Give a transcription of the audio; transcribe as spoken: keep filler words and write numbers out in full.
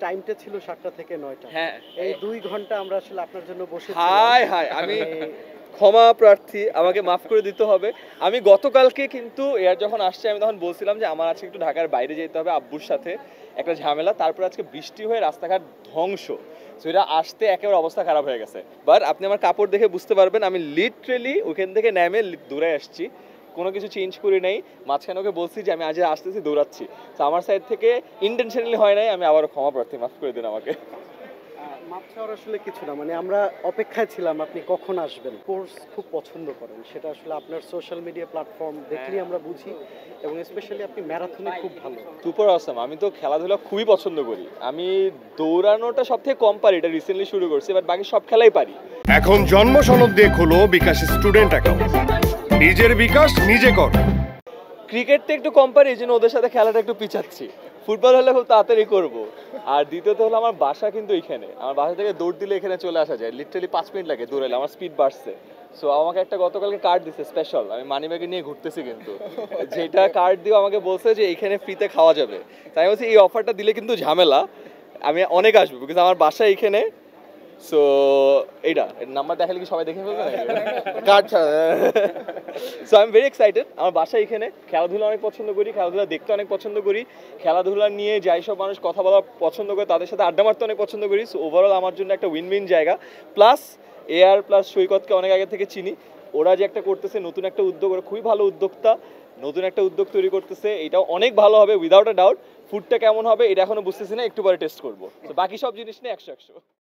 টাইমটা ছিল সাতটা থেকে নয়টা। হ্যাঁ, এই দুই ঘন্টা আমরা আসলে আপনার জন্য বসেছিলাম। হায় হায় আমি ক্ষমা প্রার্থী, আমাকে মাফ করে দিতে হবে। আমি গতকালকে কিন্তু এয়ার যখন আসছে আমি তখন বলছিলাম যে আমার আজকে একটু ঢাকার বাইরে যেতে হবে আব্বুর সাথে, একটা ঝামেলা। তারপর আজকে বৃষ্টি হয়ে রাস্তাঘাট ধ্বংস, সো এটা আসতে একেবারে অবস্থা খারাপ হয়ে গেছে। বাট আপনি আমার কাপড় দেখে বুঝতে পারবেন আমি লিটারেলি ওখান থেকে নেমে দূরে আসছি, কোনো কিছু চেঞ্জ করি নাই। মাঝখানে ওকে বলছি যে আমি আজ আসতেছি, দৌড়াচ্ছি। তো আমার সাইড থেকে ইন্টেনশনালি হয় নাই, আমি আবারও ক্ষমা প্রার্থী, মাফ করে দিন আমাকে। মাপ চাওয়ার আসলে কিছু না, মানে আমরা অপেক্ষায় ছিলাম আপনি কখন আসবেন। কোর্স খুব পছন্দ করেন, সেটা আসলে আপনার সোশ্যাল মিডিয়া প্ল্যাটফর্ম দেখলেই আমরা বুঝি, এবং স্পেশালি আপনি ম্যারাথনে খুব ভালো। Super awesome. আমি তো খেলাধুলা খুবই পছন্দ করি। আমি দৌড়ানোটা সব থেকে কম পারি, এটা রিসেন্টলি শুরু করছি, বাট বাকি সব খেলাই পারি। এখন জন্ম সনদ দিয়ে খোলো বিকাশ স্টুডেন্ট অ্যাকাউন্ট, নিজের বিকাশ নিজে কর। ক্রিকেটটা একটু কম পারি, এই জন্য ওদের সাথে খেলাটা একটু পিছাচ্ছি। ফুটবল হলে খুব তাড়াতাড়ি করবো। আর দ্বিতীয়ত হলো আমার বাসা কিন্তু এখানে, আমার বাসা থেকে দৌড় দিলে এখানে চলে আসা যায়, লিটারালি পাঁচ মিনিট লাগে দৌড়ালে, আমার স্পিড বাড়ছে। সো আমাকে একটা গতকালকে কার্ড দিছে স্পেশাল, আমি মানি ব্যাগে নিয়ে ঘুরতেছি কিন্তু, যেটা কার্ড দিয়ে আমাকে বলছে যে এখানে ফ্রিতে খাওয়া যাবে। তাই বলছি এই অফারটা দিলে কিন্তু ঝামেলা, আমি অনেক আসবো, বিকজ আমার বাসা এইখানে। সো এইটা নাম্বার দেখালে কি সবাই দেখে ফেলবে নাকি? কার্ড ছাড়া। So I am very excited. আমার বাসা এখানে, খেলাধুলা অনেক পছন্দ করি, খেলাধুলা দেখতে অনেক পছন্দ করি, খেলাধুলা নিয়ে যাই সব মানুষ কথা বলা পছন্দ করে তাদের সাথে আড্ডা মারতে অনেক পছন্দ করি। সো ওভারঅল আমার জন্য একটা উইন উইন জায়গা। প্লাস এয়ার প্লাস সৈকতকে অনেক আগে থেকে চিনি, ওরা যে একটা করতেছে নতুন একটা উদ্যোগ, ওরা খুবই ভালো উদ্যোক্তা, নতুন একটা উদ্যোগ তৈরি করতেছে, এটাও অনেক ভালো হবে উইদাউট আ ডাউট। ফুডটা কেমন হবে এটা এখনো বুঝতেছি না, একটু পরে টেস্ট করবো। তো বাকি সব জিনিস নিয়ে একশো একশো।